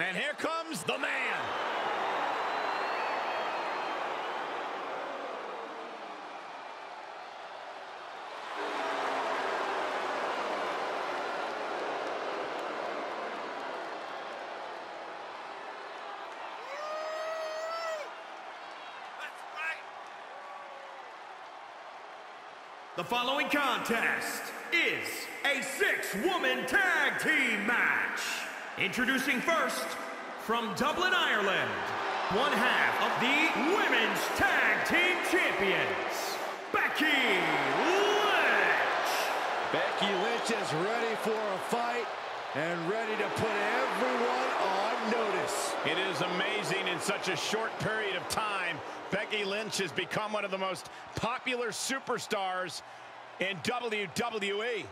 And here comes the man. The following contest is a 6-woman tag team match. Introducing first, from Dublin, Ireland, one half of the Women's Tag Team Champions, Becky Lynch. Becky Lynch is ready for a fight and ready to put everyone on notice. It is amazing in such a short period of time. Becky Lynch has become one of the most popular superstars in WWE.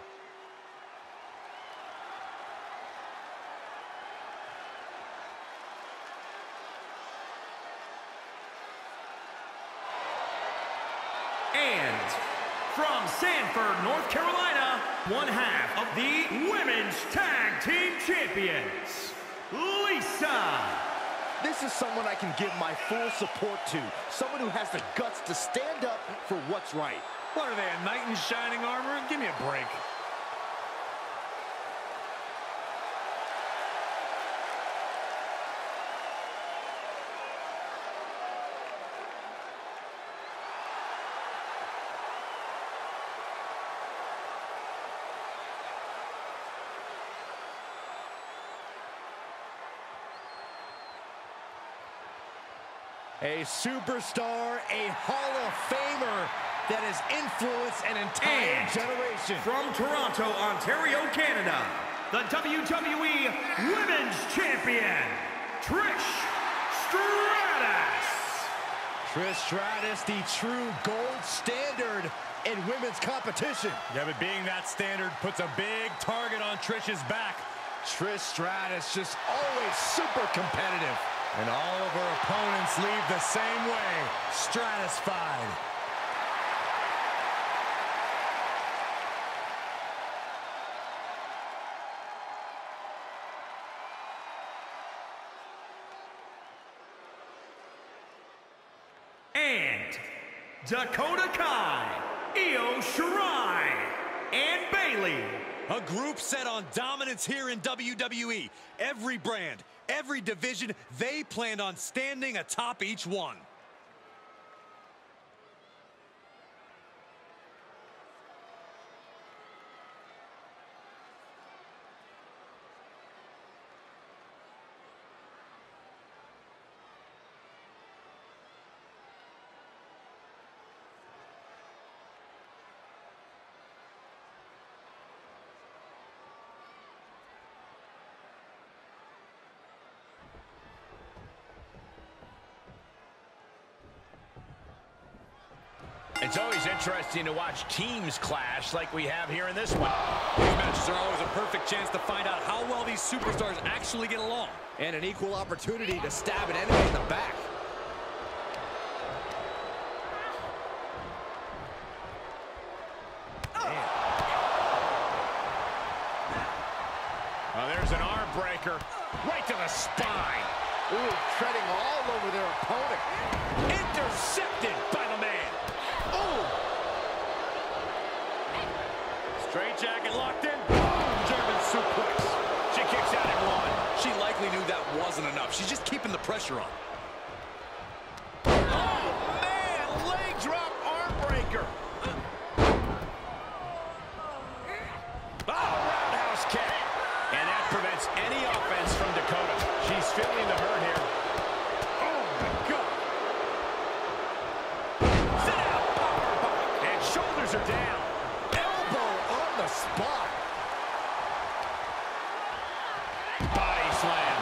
And from Sanford, North Carolina, one half of the Women's Tag Team Champions, Lisa. This is someone I can give my full support to. Someone who has the guts to stand up for what's right. What are they, a knight in shining armor? Give me a break. A superstar, a Hall of Famer that has influenced an entire generation. From Toronto, Ontario, Canada, the WWE Women's Champion, Trish Stratus. Trish Stratus, the true gold standard in women's competition. Yeah, but being that standard puts a big target on Trish's back. Trish Stratus just always super competitive. And all of her opponents leave the same way, stratified. And Dakota Kai, Io Shirai, and Bayley. A group set on dominance here in WWE. Every brand, every division, they planned on standing atop each one. It's always interesting to watch teams clash like we have here in this one. These matches are always a perfect chance to find out how well these superstars actually get along. And an equal opportunity to stab an enemy in the back. There's an arm breaker right to the spine. Ooh, treading all over their opponent. Intercepted by the man. Straight jacket locked in. German suplex. She kicks out at one. She likely knew that wasn't enough. She's just keeping the pressure on. Oh, man. Leg drop arm breaker. Oh, roundhouse kick. And that prevents any offense from Dakota. She's feeling the hurt here. Oh, my God. Sit out. And shoulders are down. The spot. Body slam.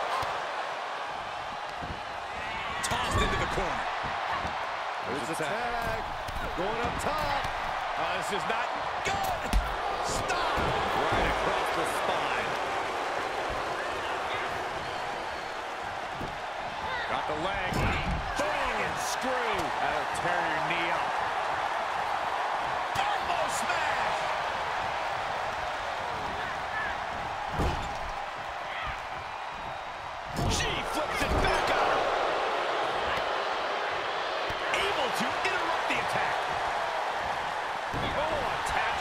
Tossed into the corner. There's a tag. Going up top. This is not good. Stop. Right across the spine. Got the leg. Bang and screw. That'll tear your knee up. Elbow smash.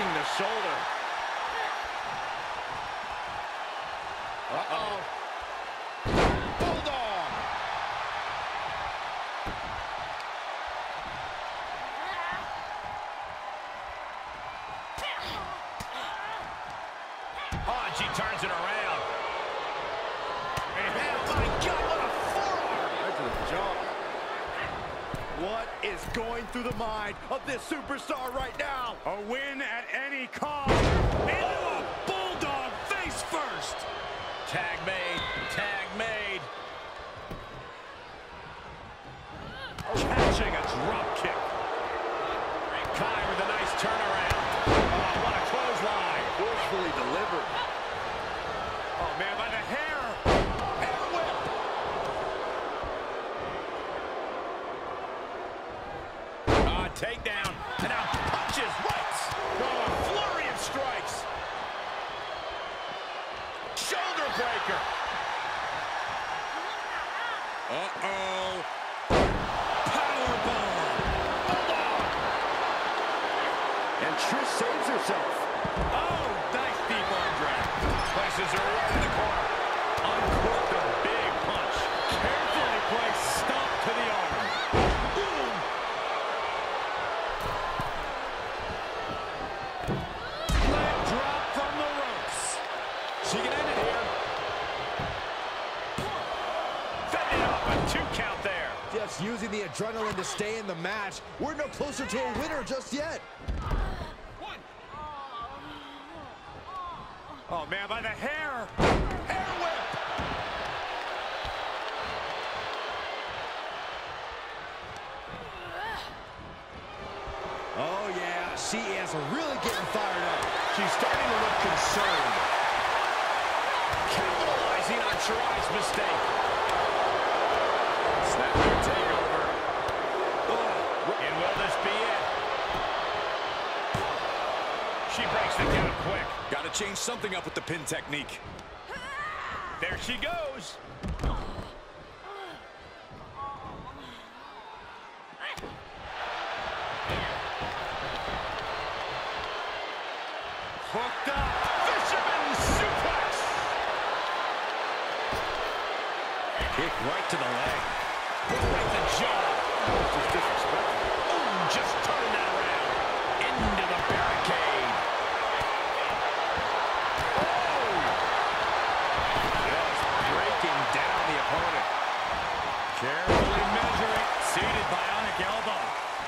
blocking the shoulder. Uh-oh. Bulldog. Oh, and she turns it around. And oh my God, what a forearm! Right to the jaw. What is going through the mind of this superstar right now? A win at any cost. Into a bulldog face first. Tag made. Tag made. Catching a drop kick. Kai with a nice turnaround. Oh, what a clothesline. Forcefully delivered. Oh, man, by the hair. Hair whip. Takedown. And now punches right. Oh, a flurry of strikes. Shoulder breaker. Uh-oh. Powerbomb. And Trish saves herself. Oh, nice deep arm drag. Places her right in the corner. Uncorked a big punch. Carefully placed stomp to the arm. Boom. Leg drop from the ropes. She can end it here. Fending off a 2 count there. Just using the adrenaline to stay in the match. We're no closer to a winner just yet. Oh, man, by the hair. Hair whip. Oh, yeah. She is really getting fired up. She's starting to look concerned. Capitalizing on Shirai's mistake. Snapmare takeover. Oh, and will this be it? She breaks the count quick. Got to change something up with the pin technique. There she goes. Hooked up. Fisherman suplex. Kick right to the leg. Right the jaw. Just disrespectful. Ooh, just turning that around. Into the barricade. Oh! Just breaking down the opponent. Carefully measuring. Seated bionic elbow.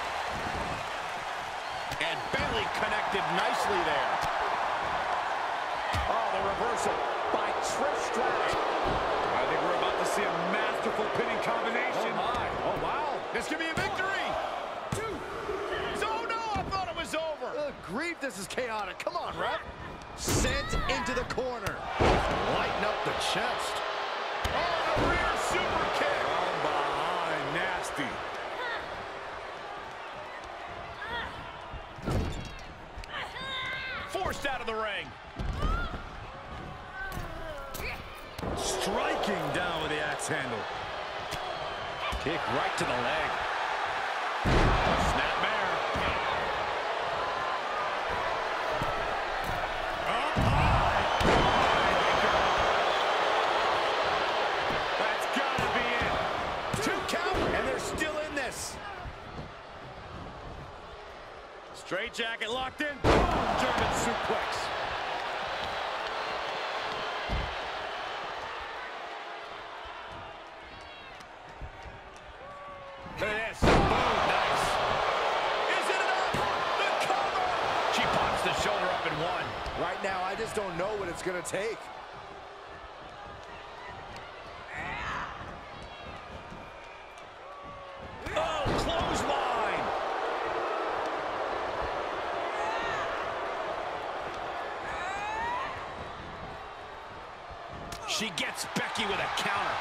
And Bayley connected nicely there. Oh, the reversal by Trish Stratus. I think we're about to see a masterful pinning combination. Oh, my. Oh, wow. This could be a victory. Oh, no, I thought it was over. Good grief, this is chaotic. Come on, ref. Sent into the corner. Lighten up the chest. Oh, the rear super kick. From behind, nasty. Forced out of the ring. Striking down with the axe handle. Kick right to the leg. Snapmare. Up high. That's gotta be it. 2 count, and they're still in this. Straight jacket locked in. Boom, German suplex. Look at this. Boom, nice. Is it enough? The cover. She pops the shoulder up in one. Right now, I just don't know what it's going to take. Oh, clothesline. She gets Becky with a counter.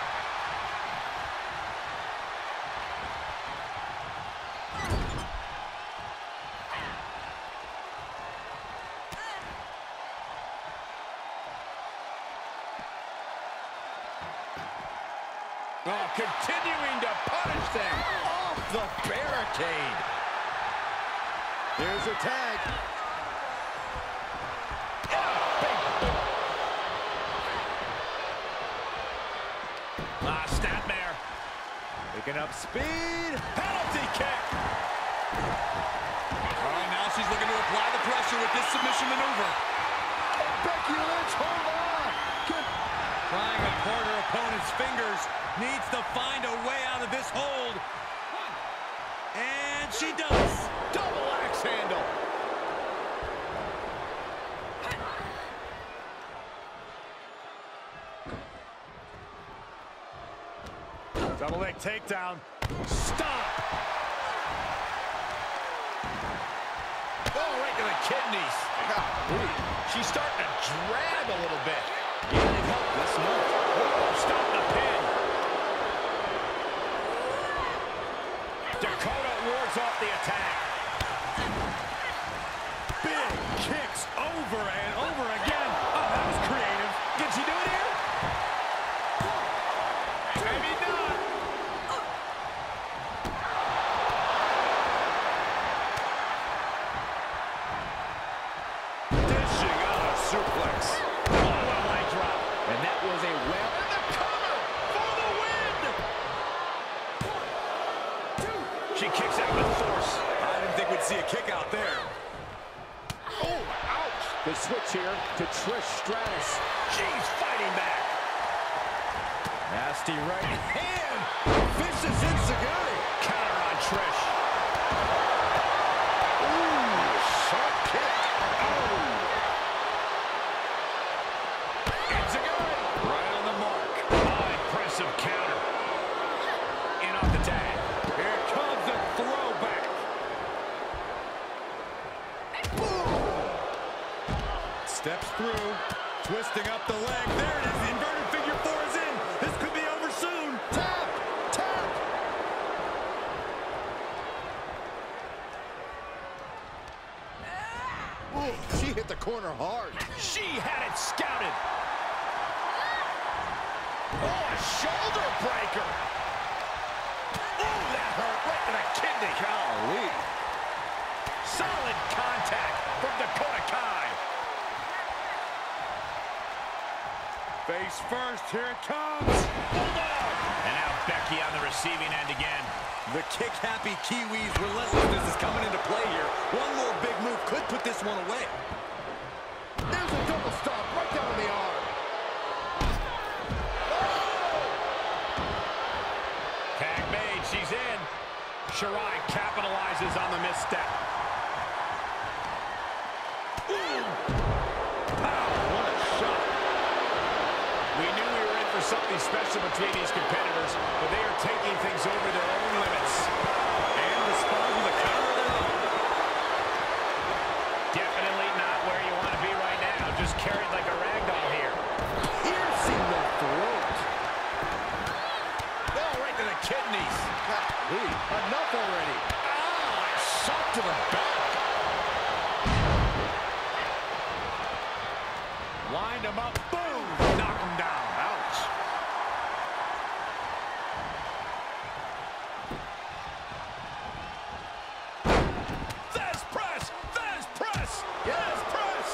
Oh, continuing to punish them. Off the barricade. Here's her tag. Snapmare. Picking up speed. Penalty kick. All right, now she's looking to apply the pressure with this submission maneuver. Becky Lynch, hold on. Good. Prying apart her opponent's fingers. Needs to find a way out of this hold. And she does. Double axe handle. Double leg takedown. Stop. Oh, right to the kidneys. Golly. She's starting to drag a little bit. Getting helpless. No. Oh, stop the pin. Dakota wards off the attack. Big kicks over and over again. Oh, that was creative. Did she do it here? Maybe not. Dishing out a suplex. Oh, what a leg drop. And that was a well in the cover for the win. She kicks out with force. I didn't think we'd see a kick out there. Oh, ouch. The switch here to Trish Stratus. She's fighting back. Nasty right hand. Vicious enziguri. Counter on Trish. Ooh, sharp kick. Oh. Enziguri. Right on the mark. Oh, impressive counter. In off the tag. Here comes the throwback. Steps through, twisting up the leg. There it is. The inverted figure four is in. This could be over soon. Tap. Tap. Ooh, she hit the corner hard. She had it scouted. Oh, a shoulder breaker. Oh, that hurt right to the kidney. Golly. Solid contact from Dakota Kai. Face first, here it comes. Bulldog. And now Becky on the receiving end again. The kick-happy Kiwi's relentlessness is coming into play here. One more big move could put this one away. There's a double stop right down on the arm. Tag made, she's in. Shirai capitalizes on the misstep. Ooh. Pow, what a shot. We knew we were in for something special between these competitors, but they are taking things over their own limits. And respond with a counter of their own. Definitely not where you want to be right now. Just carried like a rag doll here. Piercing the throat. Oh, right to the kidneys. Golly, enough already. Oh, a shot to the back. Wind him up. Boom. Knock him down. Ouch. Thesz press. Thesz press. Yes, press.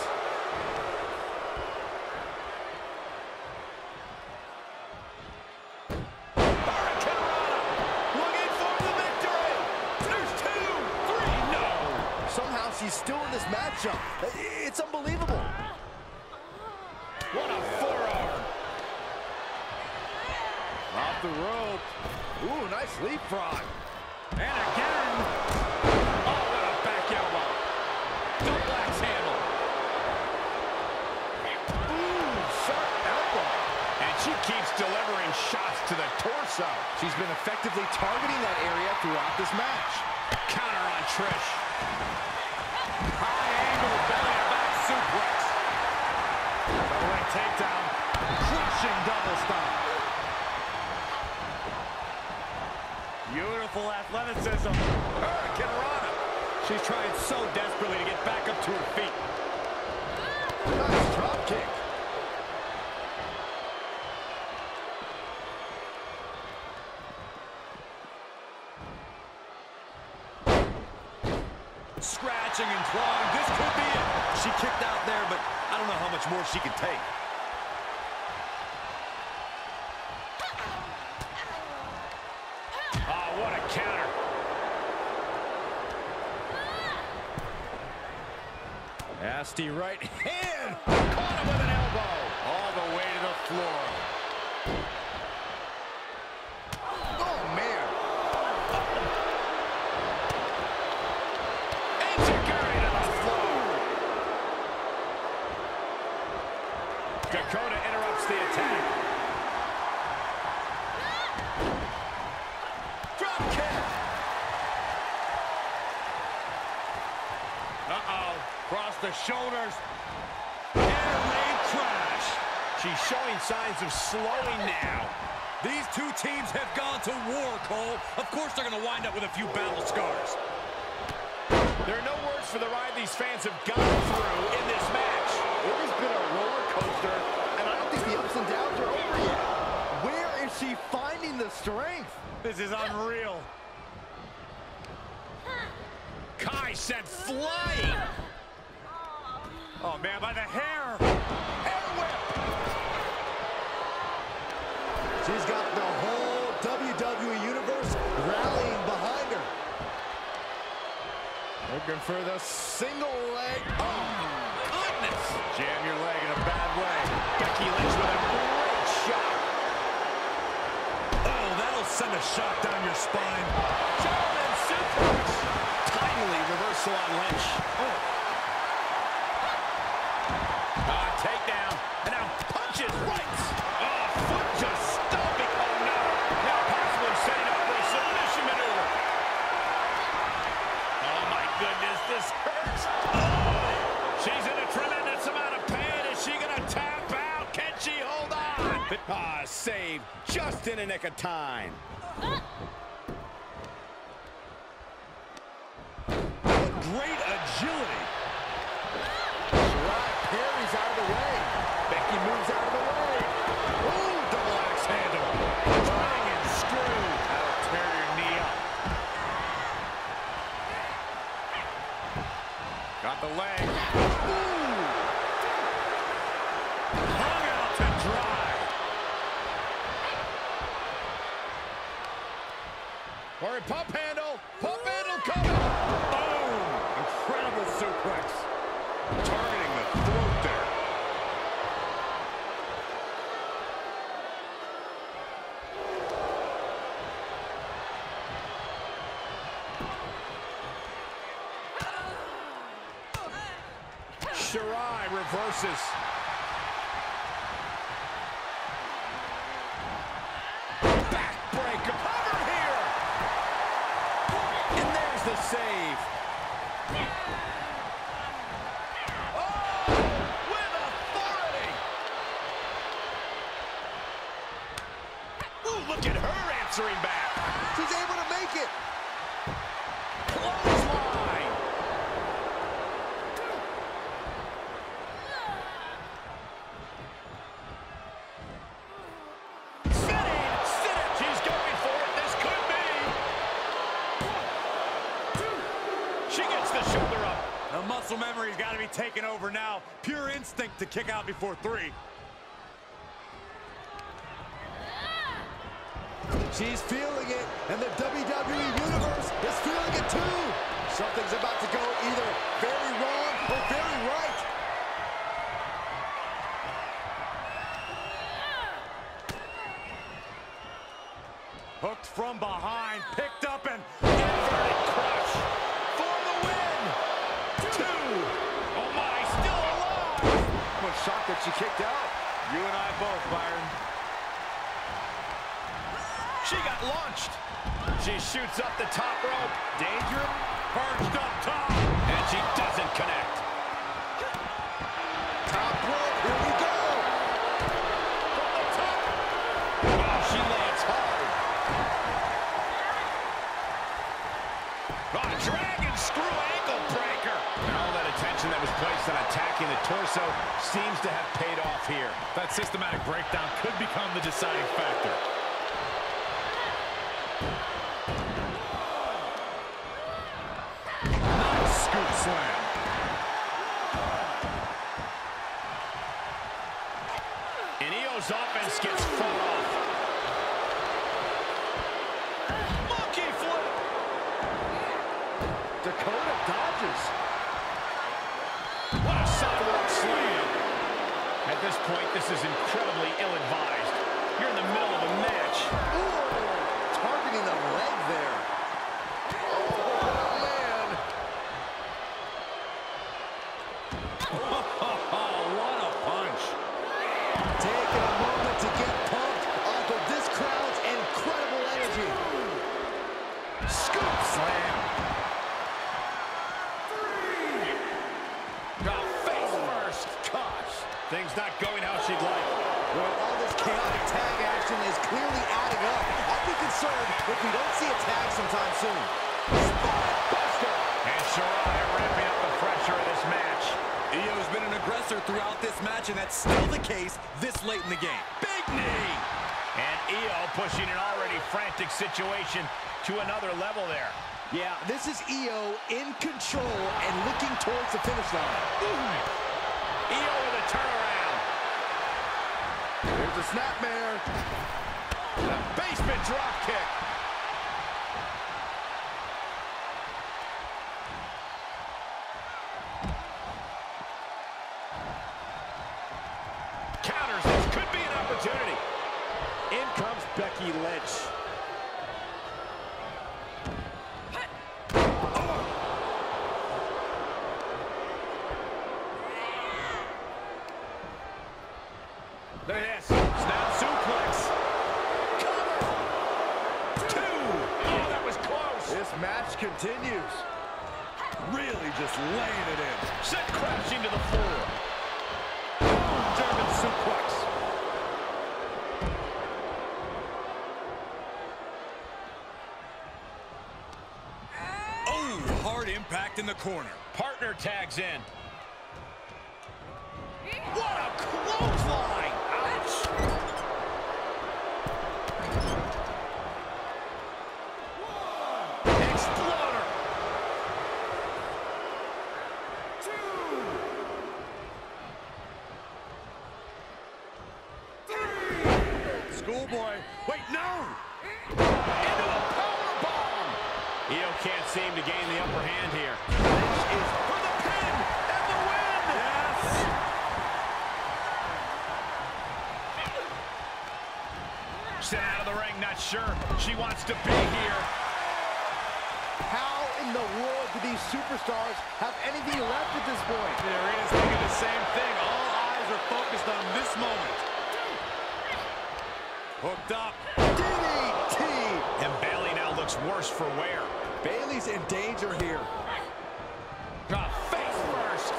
Hurricanrana. Looking for the victory. There's 2, 3. No. Somehow she's still in this matchup. It's unbelievable. What a forearm. Off the rope. Ooh, nice leapfrog. And again. Oh, what a back elbow. Double axe handle. Ooh, sharp elbow. And she keeps delivering shots to the torso. She's been effectively targeting that area throughout this match. Counter on Trish. High angle belly to back suplex. Double leg takedown. Crushing double stomp. Beautiful athleticism. Hurricanrana. She's trying so desperately to get back up to her feet. Nice drop kick. Scratching and clawing. This could be it. She kicked out there, but I don't much more she can take. Oh, what a counter. Nasty right hand. Caught him with an elbow. All the way to the floor. Oh, man. Enzuigiri to the floor. Dakota interrupts the attack. Drop kick. Uh-oh. Across the shoulders. Air raid crash. She's showing signs of slowing now. These two teams have gone to war, Cole. Of course they're going to wind up with a few battle scars. There are no words for the ride these fans have gone through in this match. It has been a roller coaster, and I don't think the ups and downs are over yet. Where is she finding the strength? This is unreal. Kai sent flying. Oh, man, by the hair. Hair whip. She's got the whole WWE Universe rallying behind her. Looking for the single leg. Oh, goodness. Jam your leg in a bad way. Becky Lynch with a great shot. Oh, that'll send a shot down your spine. German suplex. Timely reversal on Lynch. Takedown. And now punches right. Oh, foot just stomping. Oh, no. Now possibly setting up for a submission maneuver. Oh, my goodness. This hurts. Oh, she's in a tremendous amount of pain. Is she going to tap out? Can she hold on? Ah, save just in a nick of time. Great agility. Perry's out of the way. Becky moves out of the way. Ooh, double axe handle. Dragon screw. That'll tear your knee up. Got the leg. Ooh. Hung out to dry. Corey, pump handle. Pump handle coming. Boom. Incredible suplex. Targeting the throat there. Shirai reverses. Backbreaker. Cover here. And there's the save. Look at her answering back. She's able to make it. Clothesline. Sit it. She's going for it. This could be. She gets the shoulder up. The muscle memory's got to be taken over now. Pure instinct to kick out before 3. She's feeling it, and the WWE Universe is feeling it too. Something's about to go either very wrong or very right. Hooked from behind, picked up and Inverted crush for the win. 2. Oh my, still alive. I'm shocked that she kicked out. You and I both, Byron. She got launched. She shoots up the top rope. Danger. Perched up top. And she doesn't connect. Top rope, here we go. From the top. Oh, she lands hard. Oh, dragon screw ankle breaker. And all that attention that was placed on attacking the torso seems to have paid off here. That systematic breakdown could become the deciding factor. Nice scoop slam. Io's offense gets fought off. Monkey flip. Dakota dodges. What a sidewalk slam. At this point, this is incredibly ill-advised. You're in the middle of a match. Ooh, targeting the leg there. Oh, man. What a punch. Taking a moment to get pumped off of this crowd's incredible energy. Scoop slam. Face first. Gosh. Things not going how she'd like. Well, all this chaotic tag action is clearly adding up. I'd be concerned if we don't see a tag sometime soon. Spine-buster. And Shirai ramping up the pressure of this match. Io's been an aggressor throughout this match, and that's still the case this late in the game. Big knee! And Io pushing an already frantic situation to another level there. Yeah, this is Io in control and looking towards the finish line. Io with a turnaround. There's a snapmare. A basement drop kick. Counters. This could be an opportunity. In comes Becky Lynch. Look at this. Snap suplex. Cover. 2. Oh, that was close. This match continues. Really just laying it in. Sent crashing to the floor. German suplex. Oh, hard impact in the corner. Partner tags in. What a clothesline! Ouch! Exploder! 2! Schoolboy. Wait, no! Into a powerbomb! Io can't seem to gain the upper hand here. Lynch is for the pin and the win! Yes! Sent out of the ring, not sure she wants to be here. How in the world do these superstars have anything left at this point? There is thinking the same thing. All eyes are focused on this moment. Hooked up. DDT! And Bayley now looks worse for wear. Bayley's in danger here. Face first.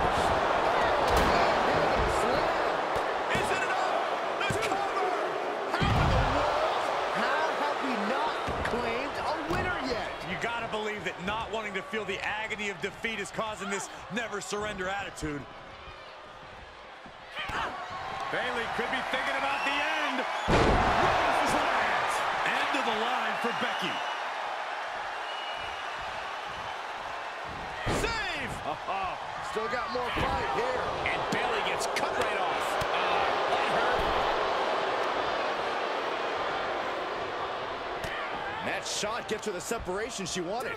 Is it enough? Let's cover! How in the world? How have we not claimed a winner yet? You gotta believe that not wanting to feel the agony of defeat is causing this never surrender attitude. Bayley could be thinking about the end. End of the line for Becky. Save! Still got more fight here. And Bayley gets cut right off. That shot gets her the separation she wanted.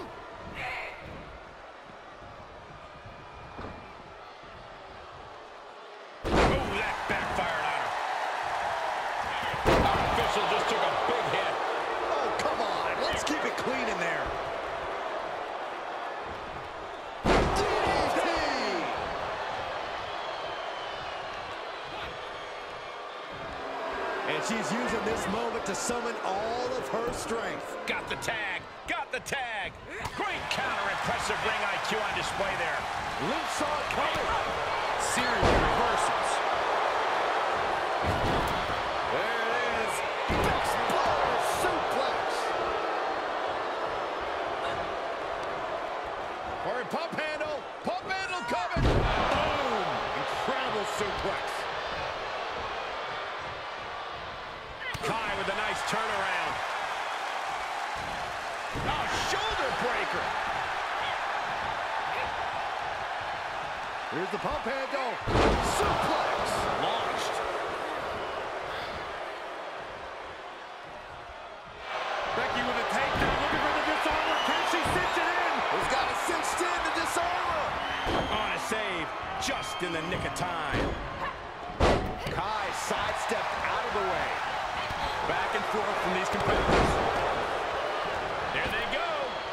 Oh, that backfired on her. Our official just took a big hit. Oh, come on. Let's keep it clean in there. DDT! And she's using this moment to summon all of her strength. Got the tag. Got the tag. Great counter. Impressive ring IQ on display there. Lynch saw it coming. Series of reversals. There it is. Exploder suplex. Or pump handle. Pump handle coming. Boom. Incredible suplex. Kai with a nice turnaround. Oh, shoulder breaker. Here's the pump handle. Suplex. Launched. just in the nick of time. Kai sidestepped out of the way. Back and forth from these competitors. There they go.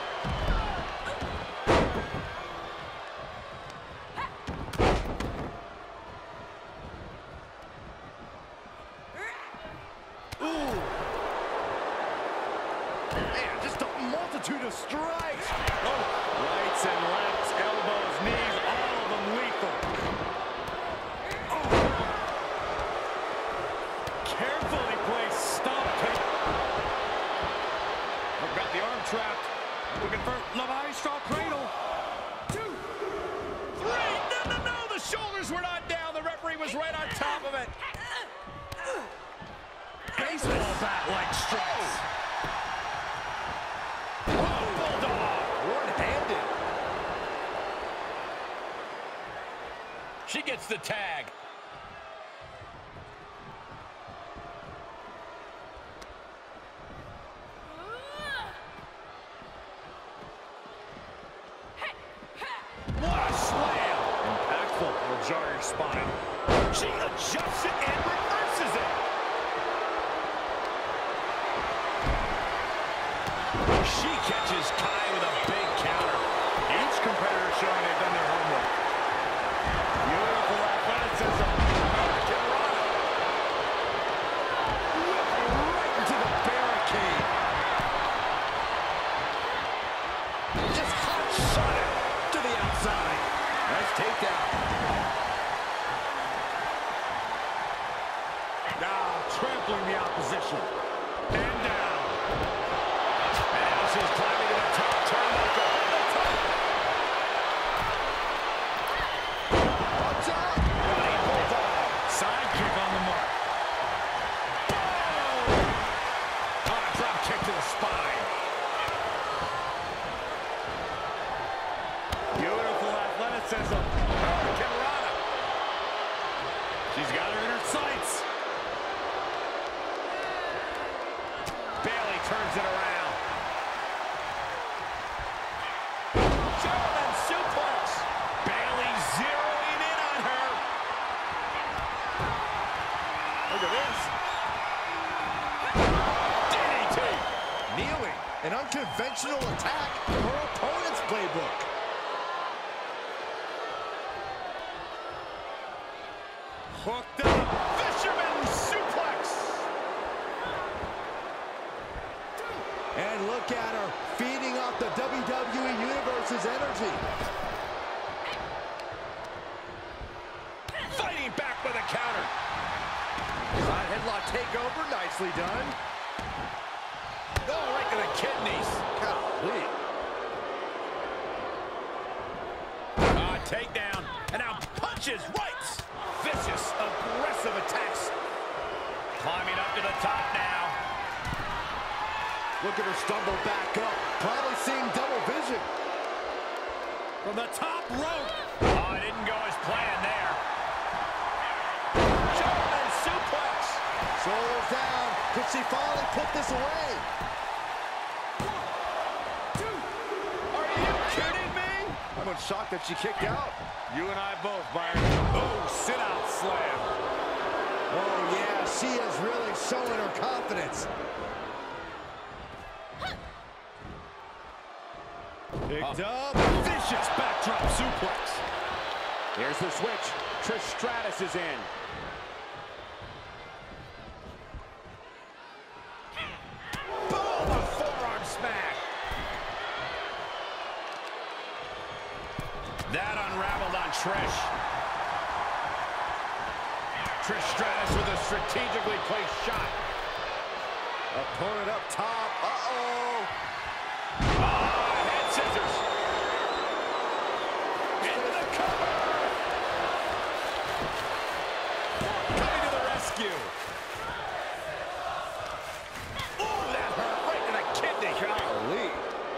Ooh. Man, just a multitude of strikes. Oh, rights and lefts, elbows, knees, all of them lethal. Oh. Carefully placed stomp. We've got the arm trapped. Looking for Le Maestro cradle. 2, 3. No. The shoulders were not down. The referee was right on top of it. Baseball bat-like strikes. Oh, bulldog. One-handed. She gets the tag. What a slam. Impactful. Will jar your spine. She adjusts it and reverses it. She catches Kai with a big counter. Each competitor showing they've done their homework. Beautiful athleticism. Hurricanrana. Whipped right into the barricade. Just hot shot it to the outside. Nice takedown. Now trampling the opposition. And down. And now she's climbing to the top turnbuckle. Watch out! Running bulldog. Sidekick on the mark. Oh! On a drop kick to the spine. Beautiful athleticism. Hurricanrana. She's got her in her sights. Bayley turns it around. German suplex. Bayley zeroing in on her. Look at this. DDT. Kneeling. An unconventional attack from her opponent's playbook. Hooked up. Fisherman suplex. And look at her, feeding off the WWE Universe's energy. Fighting back with a counter. Side headlock takeover, nicely done. Oh, right to the kidneys. Golly. Takedown. And now punches, rights. Vicious, aggressive attacks. Climbing up to the top now. Look at her stumble back up, probably seeing double vision. From the top rope. Oh, it didn't go as planned there. German suplex. Shoulders down. Could she finally put this away? 1, 2. Are you kidding me? I'm shocked that she kicked out. You and I both, Byron. Oh, sit-out slam. Oh, yeah, she is really showing her confidence. Picked up. Vicious backdrop suplex. Here's the switch. Trish Stratus is in. Boom! A forearm smack. That unraveled on Trish. Trish Stratus with a strategically placed shot. Opponent up top. Uh-oh. Head scissors. Into the cover. Coming to the rescue. Oh, that hurt right to the kidney. Golly.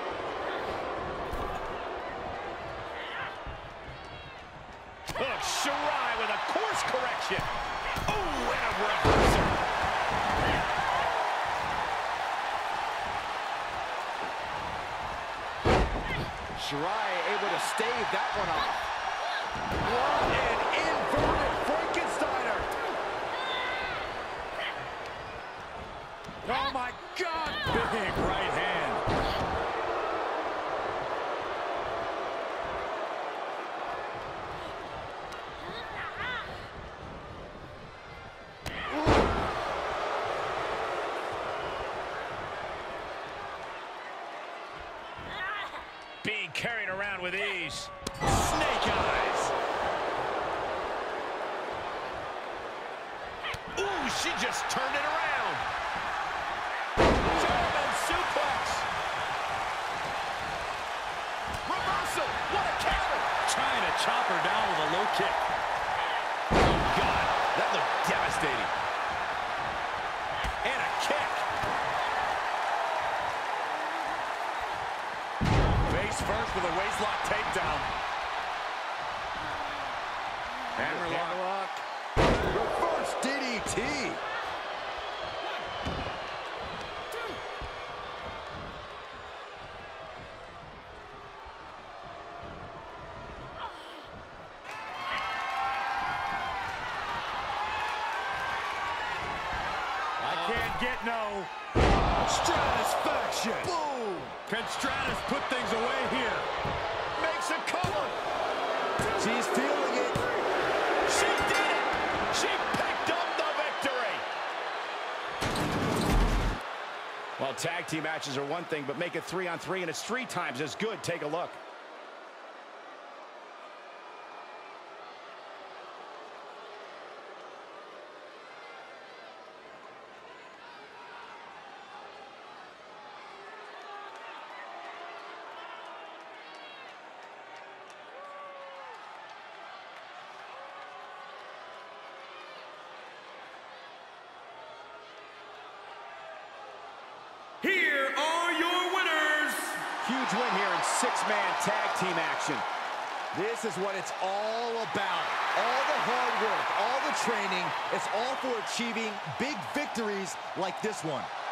Look, Shirai with a course correction. Oh, and a reversal. Shirai able to stave that one off. What carried around with ease. Snake eyes. Ooh, she just turned it around. German suplex. Reversal. What a counter. Trying to chop her down with a low kick. Oh, God. That looked devastating. And a kick. Face first with a waistlock takedown. Hammerlock. Reverse DDT. Can't get no. Stratusfaction. Boom. Can Stratus put things away here? Makes a cover. She's feeling it. She did it. She picked up the victory. Well, tag team matches are one thing, but make it 3-on-3 and it's 3 times as good. Take a look. Here are your winners. Huge win here in 6-man tag team action. This is what it's all about. All the hard work, all the training, it's all for achieving big victories like this one.